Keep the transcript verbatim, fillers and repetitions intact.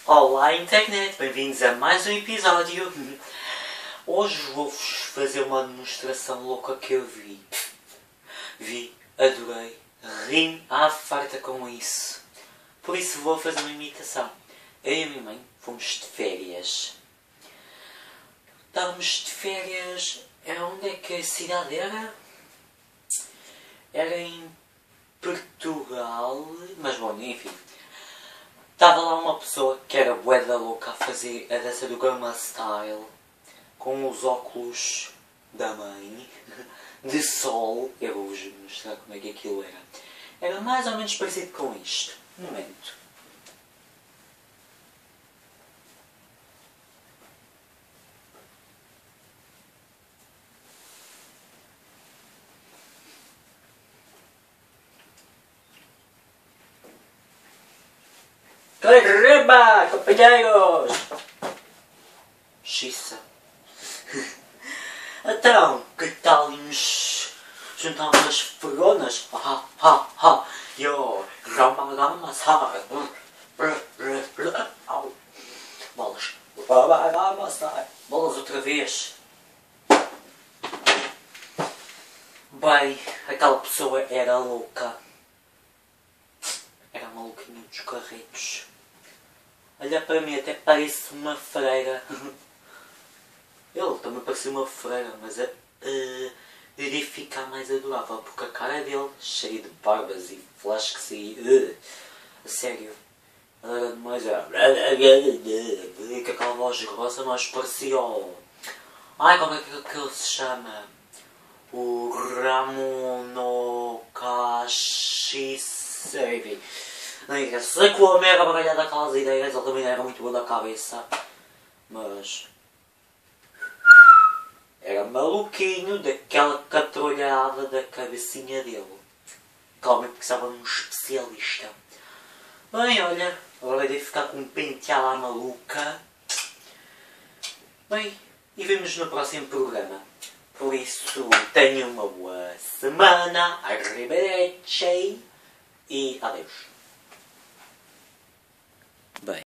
Olá internet, bem-vindos a mais um episódio. Hoje vou-vos fazer uma demonstração louca que eu vi. Vi, adorei, ri-me à farta com isso. Por isso vou fazer uma imitação. Eu e a minha mãe fomos de férias. Estávamos de férias... Onde é que a cidade era? Era em Portugal, mas bom, enfim. Estava lá uma pessoa que era bué da louca a fazer a dança do Gangnam Style com os óculos da mãe de sol. Eu vou-vos mostrar como é que aquilo era. Era mais ou menos parecido com isto. Um momento. Caramba, companheiros! Xiça. Então, que tal nos juntarmos as fregonas? Ha, ha, ha! Yo, rama, rama, sai! Au! Bolas! Rama, rama, sai! Bolas outra vez! Bem, aquela pessoa era louca. Era maluquinho dos carretos. Olha para mim, até parece uma freira. Ele também parecia uma freira, mas uh, iria ficar mais adorável, porque a cara dele, cheia de barbas e flasques e... Uh, a sério. Ela era demais... Com aquela voz grossa, mas parecia o... Ai, como é que ele se chama? O Ramon Cachicevi. Não interessa. Sei que o homem era baralhado daquelas ideias, ele também era muito bom da cabeça. Mas... era maluquinho daquela catrolhada da cabecinha dele. Calma, precisava de um especialista. Bem, olha, agora devo ficar com um penteado à maluca. Bem, e vemos no próximo programa. Por isso, tenha uma boa semana. Arrivederci e adeus.